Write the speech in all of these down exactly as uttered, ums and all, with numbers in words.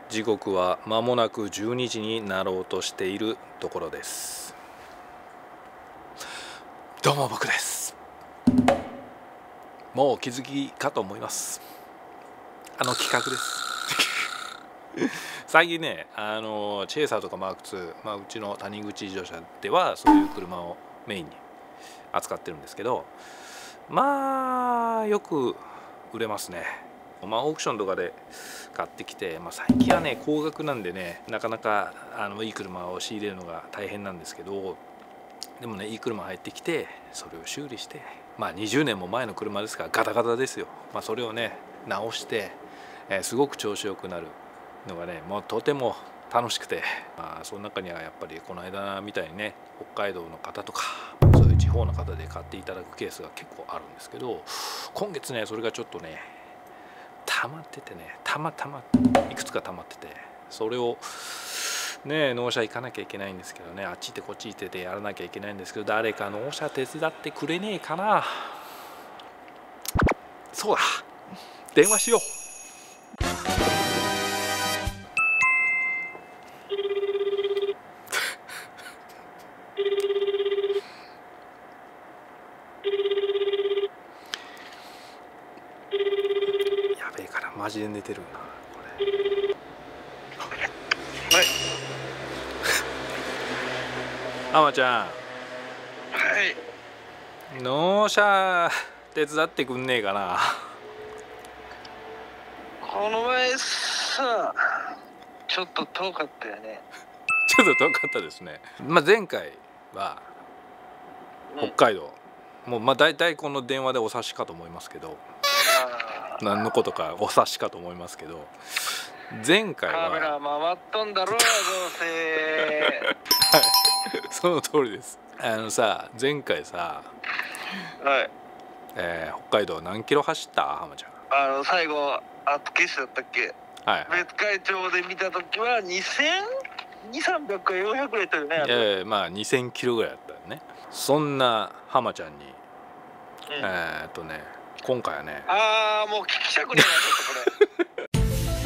時刻は間もなくじゅうにじになろうとしているところです。どうも僕です。もうお気づきかと思います。あの企画です最近ね、あのチェイサーとかマークツー、まあ、うちの谷口自動車ではそういう車をメインに扱ってるんですけど、まあよく売れますね。まあオークションとかで買ってきて、まあ、最近はね高額なんでね、なかなかあのいい車を仕入れるのが大変なんですけど、でもねいい車入ってきてそれを修理して、まあにじゅうねんも前の車ですからガタガタですよ。まあ、それをね直して、えー、すごく調子よくなるのがねもうとても楽しくて、まあ、その中にはやっぱりこの間みたいにね北海道の方とかそういう地方の方で買っていただくケースが結構あるんですけど、今月ねそれがちょっとね溜まっててねたまたまいくつか溜まってて、それをね納車行かなきゃいけないんですけどね、あっち行ってこっち行っててやらなきゃいけないんですけど、誰か納車手伝ってくれねえかな。そうだ、電話しよう。やべえからマジで寝てるなこれ。はい。あまちゃん。 はい。 納車手伝ってくんねえかな。 この前さ、ちょっと遠かったよね。 ちょっと遠かったですね。まあ前回は北海道、うん、もうまあ大体この電話でお察しかと思いますけど、何のことかお察しかと思いますけど、前回はカメラ回っとんだろうどうせはいその通りです。あのさ前回さ、 はい、 えー、北海道何キロ走った浜ちゃん。 あの最後厚岸だったっけ。 はい、はい、 別海町で見た時はにせんにひゃく、さんびゃくかよんひゃくぐらいだったよね。 いやいやまあにせんキロぐらいだったよね。そんな浜ちゃんに、うん、えーっとね今回はね、 ああもう聞きたくねえなちょっとこれ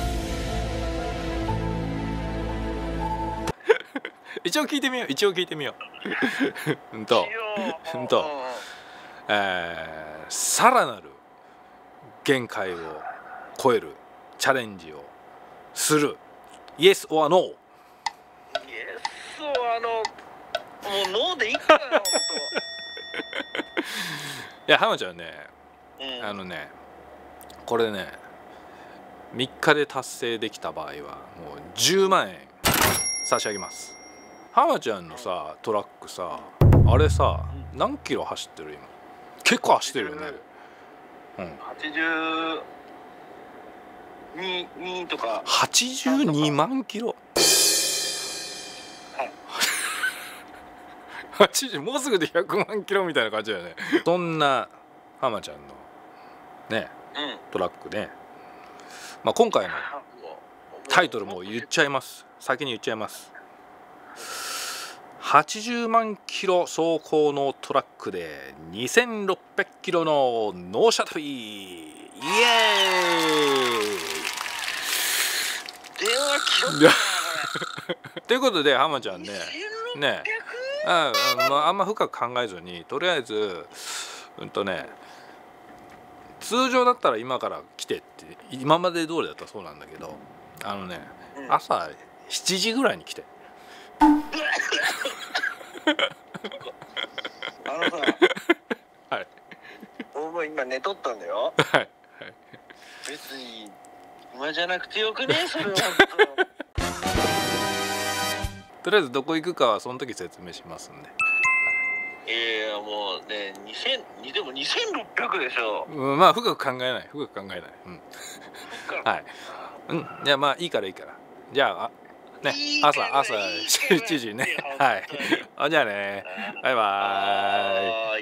一応聞いてみよう一応聞いてみよううんとうんと、えー、さらなる限界を超えるチャレンジをする Yes or No。 Yes or No、 もうノーでいいかな本当。 いや浜ちゃんね、うん、あのねこれねみっかで達成できた場合はもうじゅうまんえん差し上げます。浜ちゃんのさトラックさあれさ何キロ走ってる今。結構走ってるよね。うん、はちじゅうにとかはちじゅうにまんキロ。はいはちじゅうもうすぐでひゃくまんキロみたいな感じだよね。そんな浜ちゃんのね、うん、トラックね、まあ、今回のタイトルも言っちゃいます。先に言っちゃいます。はちじゅうまんキロ走行のトラックでにせんろっぴゃくキロの納車旅、イエーイ。 電話切ろうかなということで浜ちゃんねねああ、あんま深く考えずにとりあえずうんとね通常だったら今から来てって今まで通りだったらそうなんだけど、あのね、うん、朝しちじぐらいに来てあのさはい僕も今寝とったんだよ。 はい、はい、 別に今じゃなくてよくねそれはとりあえずどこ行くかはその時説明しますんで。 いやもうねにせんでもにせんろっぴゃくでしょ。 うん、まあ深く考えない深く考えない、うん、はい、うん、じゃあまあいいからいいからじゃあね、朝朝しちじね。はい。あじゃあね。バイバーイ。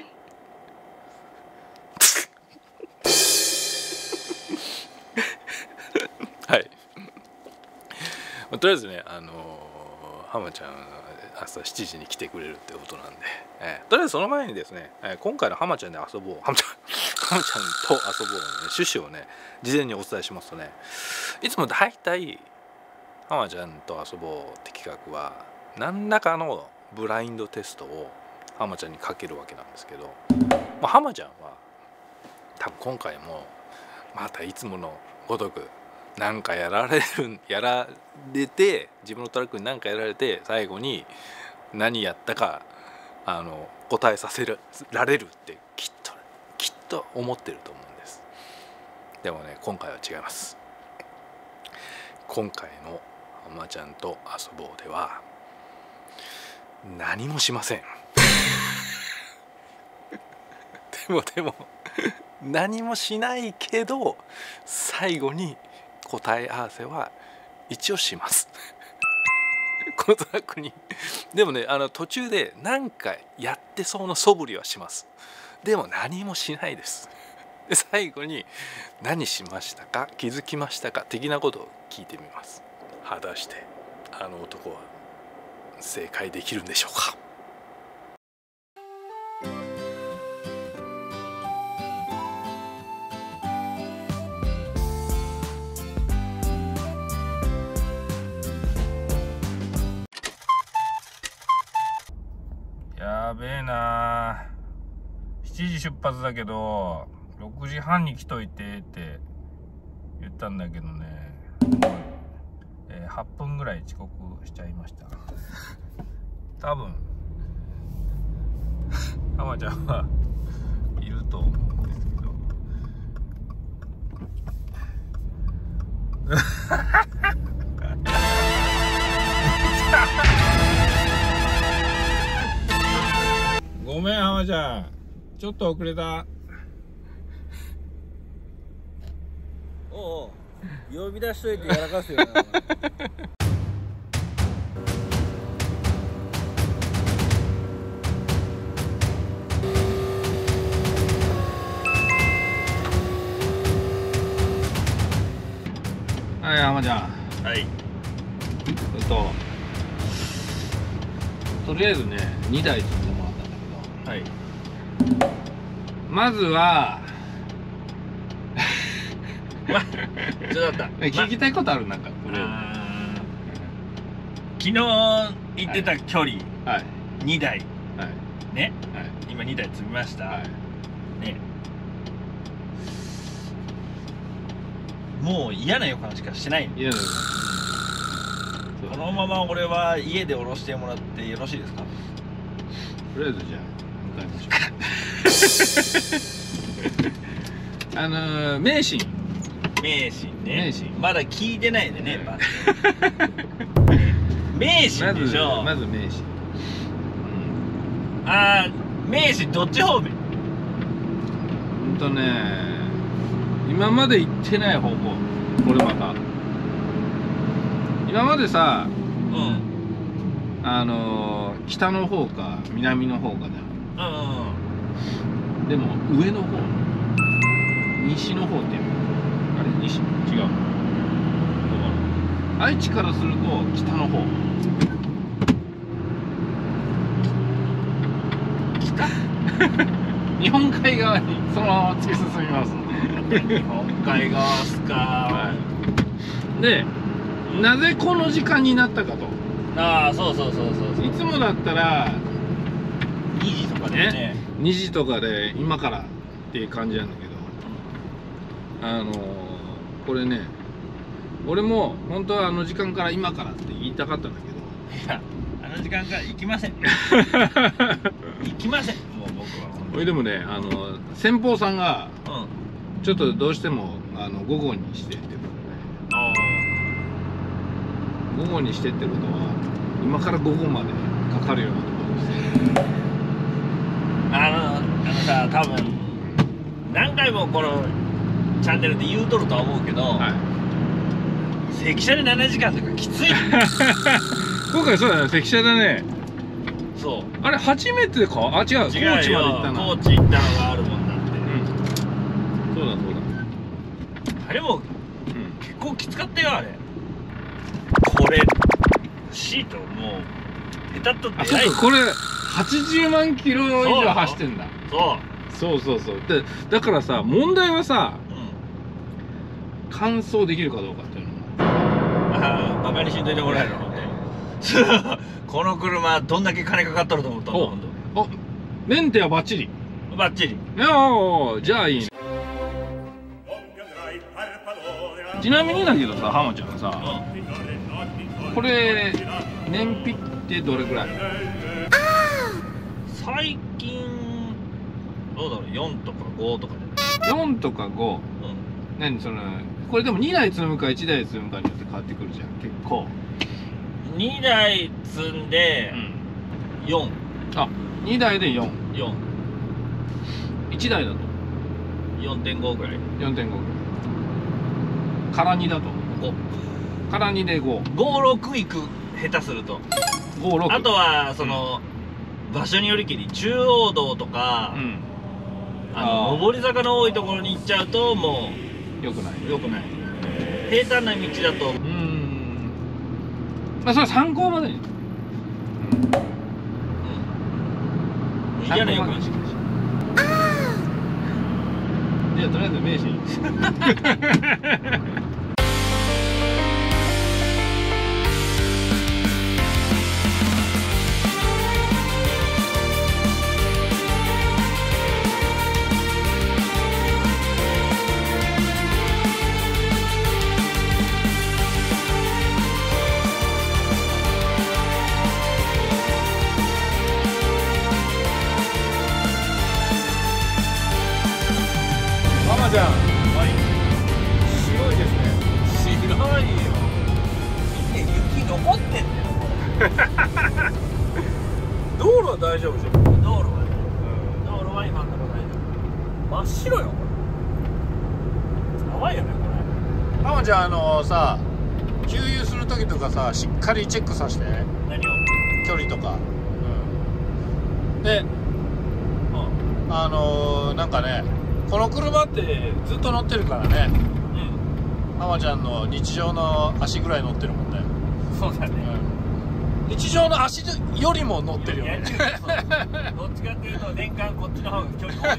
はい。とりあえずね、あのー、浜ちゃん朝しちじに来てくれるってことなんで、えー、とりあえずその前にですね、えー、今回の浜ちゃんで遊ぼう、浜ちゃん、浜ちゃんと遊ぼうの、ね、趣旨をね、事前にお伝えしますとね、いつもだいたい浜ちゃんと遊ぼうって企画は何らかのブラインドテストを浜ちゃんにかけるわけなんですけど、まあ、浜ちゃんは多分今回もまたいつものごとく何かやられるやられて自分のトラックに何かやられて最後に何やったかあの答えさせられるってきっときっと思ってると思うんです。でもね今回は違います。今回の浜ちゃんと遊ぼうでは何もしません。でもでも何もしないけど最後に答え合わせは一応します。このトラックにでもねあの途中で何かやってそうな素振りはします。でも何もしないです。で最後に何しましたか気づきましたか的なことを聞いてみます。果たしてあの男は正解できるんでしょうか。やべえな、しちじ出発だけどろくじはんに来といてって言ったんだけどね、えー、はっぷんぐらい遅刻しちゃいました。多分浜ちゃんはいると思うんですけどごめん浜ちゃんちょっと遅れた。 おう呼び出しといてやらかすよな。 はい浜ちゃん、 はいえっととりあえずねにだい積んでもらったんだけど、 はいまずはまちょっと待った聞きたいことあるなんかとりああー昨日行ってた距離えずはいにだいはいねはい今にだい積みました、 はいねもう嫌な予感しかしてないの。 いやだよこのまま俺は家で降ろしてもらってよろしいですか。 とりあえずじゃあ向かいましょう。あのー、名神名神ね名神まだ聞いてないでね、 うんま名まず神でしょ。 まず名神、 ああ名神どっち方面。 ほんとね今まで行ってない方向これまた今までさうんあのー、北の方か南の方かじゃん。 うんうんでも上の方西の方っていうのあれ西違う愛知からすると北の方北日本海側にそのまま突き進みます日本海側っすか、 はい、でなぜこの時間になったかと。 ああそうそうそうそうそういつもだったらにじとかでねにじとかで今からっていう感じなんだけど、あのー、これね俺も本当はあの時間から今からって言いたかったんだけど、 いやあの時間から行きません行きませんもう僕はこれでもねあの先方さんがうんちょっとどうしてもあの午後にしてってことあで、午後にしてってことは今から午後までかかるようなところです。 あのあのさ多分何回もこのチャンネルで言うとるとは思うけど、 はい、 関車でななじかんとかきつい今回そうだね関車だね。 そうあれ初めてかあ違う高知まで行ったな。 高知行ったのがあるもんだって、 うん、そうだそうだあれも、 うん、 結構きつかったよあれ。これシートもうペタッとってあそっかこれはちじゅうまんキロ以上走ってんだ。 そうそうそうそうでだからさ問題はさ、 うん完走できるかどうかっていうのああまあ馬にしんといてもらえるのほんとこの車どんだけ金かかっとると思ったのほんと。 おメンテはバッチリ。 バッチリ。 いやーじゃあいいね。ちなみにだけどさ、浜ちゃんさ、これ燃費ってどれくらい？ 最近どうだろう、よんとかごとかじゃない？ よんとかご。 うん。 何そのこれでもにだい積むかいちだい積むかによって変わってくるじゃん結構。 にだい積んでよん。 あ、にだいでよん。 よん。 いちだいだとよんてんご ぐらい。 よんてんご ぐらい。からにだとご。 からにでご。 ご、ろくいく、下手すると。 ご、ろく。 あとはその、うん、場所によりきり中央道とか、うん、あの上り坂の多いところに行っちゃうともうよくないよくない。平坦な道だと、うーん、まあそれは参考までに、うんうん、いいじゃないよくないし。 じゃあとりあえず名刺じゃん。はい。白いですね。 白いよ。雪残ってんだよ。 道路は大丈夫じゃん。 道路はね。うん、道路は今のところ大丈夫。真っ白よこれ。やばいよねこれ。 ママちゃんあのさ、給油する時とかさ、しっかりチェックさせて。 何を？ 距離とか。うん。で、うん、あのー、なんかね。この車ってずっと乗ってるからね、うん、ママちゃんの日常の足ぐらい乗ってるもんね。 そうだね、 うん、日常の足よりも乗ってるよね。 どっちかっていうと年間こっちの方が距離多い。いや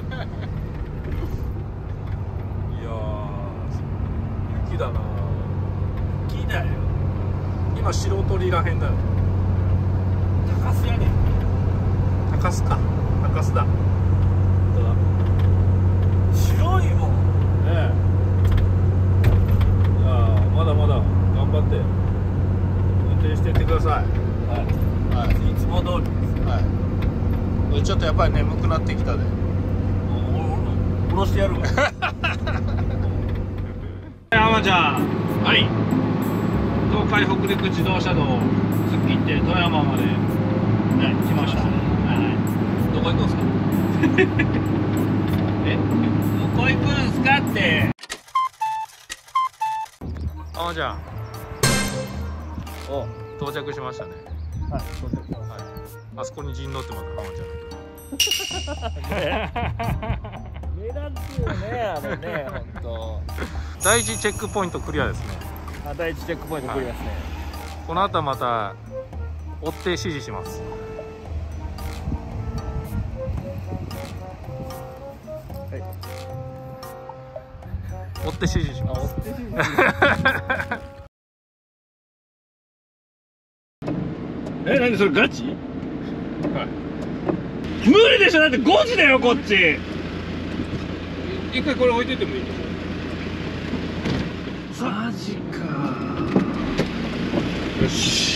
ー雪だな。 雪だよ。 今白鳥らへんだよ。 高須やね。 高須か、高須だ。 白いもんねえ。いやまだまだ頑張って運転していってください。 はい、はい、いつも通りです。 はい。ちょっとやっぱり眠くなってきたで。 おろしてやるわ。 浜ちゃん、 はい。 東海北陸自動車道を突っ切って富山まで、ね、来ました。はい。 どこ行くんですか？え？どこ行くんすかって。 浜ちゃん。お、到着しましたね。 はい、到着しました。 はい。あそこに陣取ってます、浜ちゃん。 目立つよね、あれね、本当。 第一チェックポイントクリアですね。 あ、第一チェックポイントクリアですね。はい、 この後はまた追って指示します。 はい。 追って指示します。 あ、追って指示。 え、何それガチ？ はい。 無理でしょ、だってごじだよこっち。 一回これ置いててもいいですよ。 マジか。 よし。